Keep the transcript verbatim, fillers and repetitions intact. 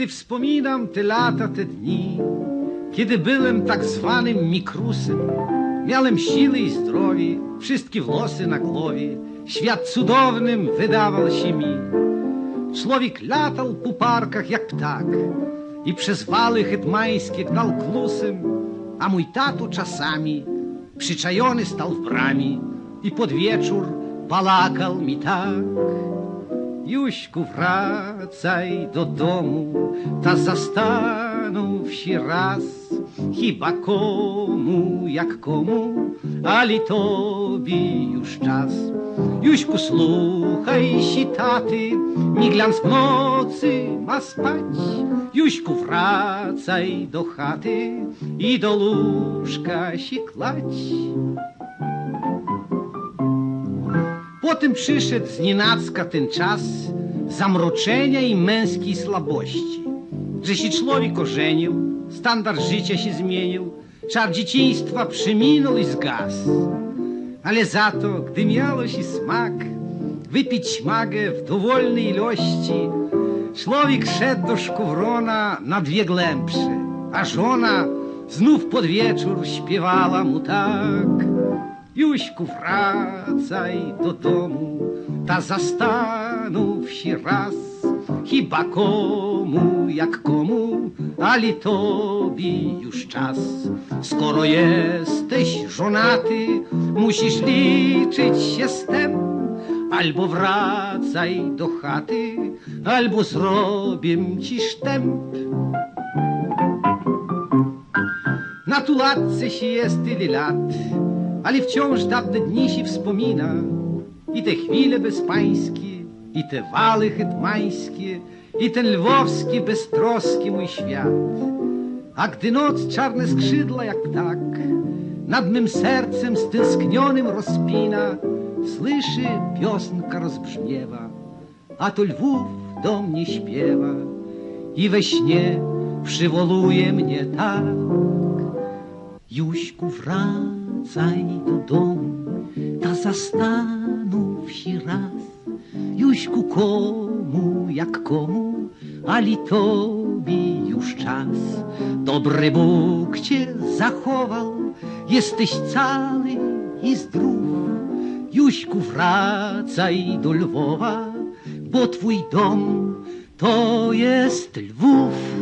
Gdy wspominam te lata, te dni, kiedy byłem tak zwanym mikrusem, miałem siły i zdrowie, wszystkie włosy na głowie, świat cudownym wydawał się mi. Człowiek latał po parkach jak ptak i przez wały hetmańskie gnał klusem, a mój tato czasami przyczajony stał w bramie i pod wieczór balakał mi tak. Juśku, wracaj do domu, ta zastanów się raz, chyba komu jak komu, ale tobie już czas. Juśku, słuchaj się taty, miglans w nocy ma spać. Juśku, wracaj do chaty i do łóżka się klać. Potem przyszedł znienacka ten czas zamroczenia i męskiej słabości, że się człowiek ożenił, standard życia się zmienił, czar dzieciństwa przeminął i zgasł. Ale za to, gdy miało się smak wypić śmagę w dowolnej ilości, człowiek szedł do szkowrona na dwie głębsze, a żona znów pod wieczór śpiewała mu tak. Juśku, wracaj do domu, ta zastanów się raz, chyba komu jak komu, ale tobie już czas. Skoro jesteś żonaty, musisz liczyć się z tym, albo wracaj do chaty, albo zrobię ci sztęp. Na tulatce się jest tyle lat, ale wciąż dawne dni się wspomina, i te chwile bezpańskie, i te wały hetmańskie, i ten lwowski beztroski mój świat. A gdy noc czarne skrzydła jak ptak nad mym sercem stęsknionym rozpina, słyszy, piosenka rozbrzmiewa, a to Lwów do mnie śpiewa i we śnie przywołuje mnie tak. Juśku, wracaj do domu, ta zastanów się raz. Juśku, komu jak komu, ale tobie już czas. Dobry Bóg cię zachował, jesteś cały i zdrów. Juśku, wracaj do Lwowa, bo twój dom to jest Lwów.